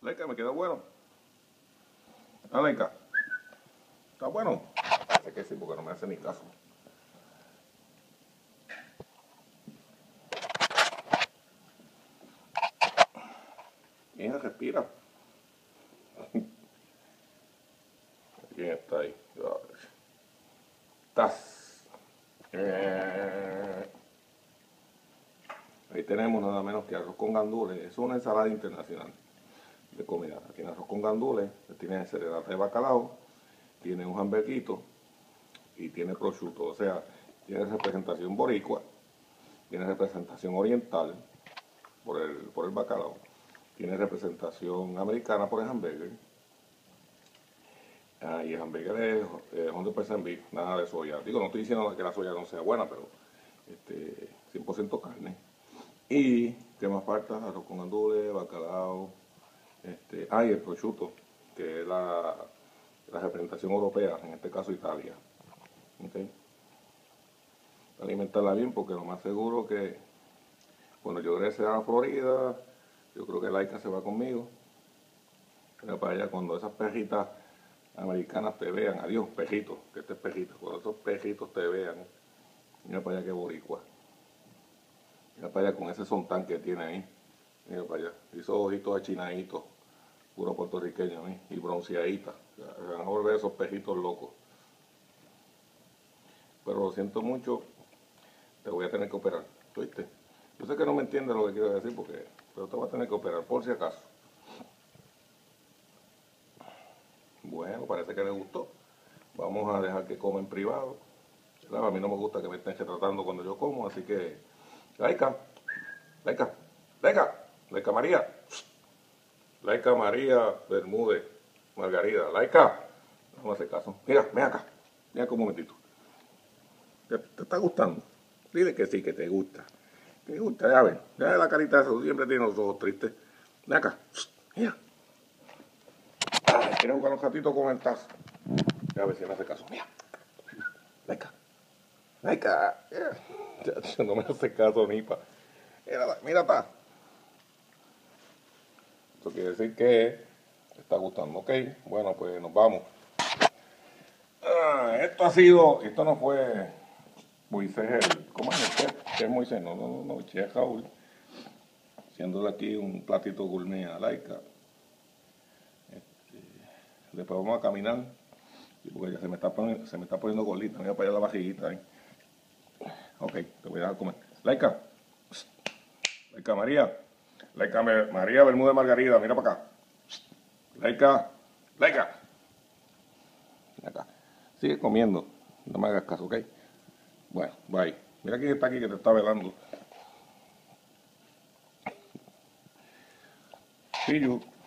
Leica, me quedó bueno. Ah, Leica. ¿Está bueno? Parece que sí, porque no me hace ni caso. Mira, respira. ¿Quién está ahí? ¿Estás? Ahí tenemos nada menos que arroz con gandules. Es una ensalada internacional de comida. Tiene arroz con gandules, tiene serenata de bacalao, tiene un hamburguito y tiene prosciutto. O sea, tiene representación boricua, tiene representación oriental por el bacalao, tiene representación americana por el hamburger. Y el hamburger es 100% beef, nada de soya. Digo, no estoy diciendo que la soya no sea buena, pero 100% carne. Y, ¿qué más falta? Arroz con gandules, bacalao, y el prosciutto, que es la representación europea, en este caso Italia. ¿Okay? Alimentarla bien, porque lo más seguro que cuando yo regrese a la Florida, yo creo que Laika se va conmigo. Pero para allá, cuando esas perritas americanas te vean, adiós, perritos, que este es perrito, cuando esos perritos te vean, mira para allá que boricua. Mira para allá con ese sontán que tiene ahí. Mira para allá. Y esos ojitos achinaditos, puro puertorriqueño, y bronceaditas. Se van a volver esos perritos locos. Pero lo siento mucho, te voy a tener que operar. ¿Oíste? Yo sé que no me entiendes lo que quiero decir, pero te voy a tener que operar, por si acaso. Bueno, parece que le gustó. Vamos a dejar que coma en privado. Claro, a mí no me gusta que me estén retratando cuando yo como, así que... Laika, Laika, Laika, Laika María. Laika María Bermúdez Margarida. Laika, no me hace caso. Mira, ven acá. Ven acá un momentito. ¿Te está gustando? Dile que sí, que te gusta. Te gusta, ya ven. Ya ves la carita esa, siempre tiene los ojos tristes. Ven acá. Mira. ¿Quieres jugar un ratito con el tazo? Ya ver si me hace caso. Mira. Laika. Laika. No me hace caso, nipa. Mira, pa. Eso quiere decir que te está gustando, ¿ok? Bueno, pues nos vamos. Esto no fue Moisés, ¿cómo es el chef? Chef Moisés, no, Chef Raúl. Haciéndole aquí un platito gourmet a Laika. Después vamos a caminar, porque ya se me está poniendo gordita, mira para allá la vajillita ahí. Ok, te voy a dejar comer. Laika, Laika María, Laika María Bermúdez Margarida, mira para acá. Laika, Laika. Acá. Sigue comiendo, no me hagas caso, ok. Bueno, bye. Mira quién está aquí que te está velando. See you.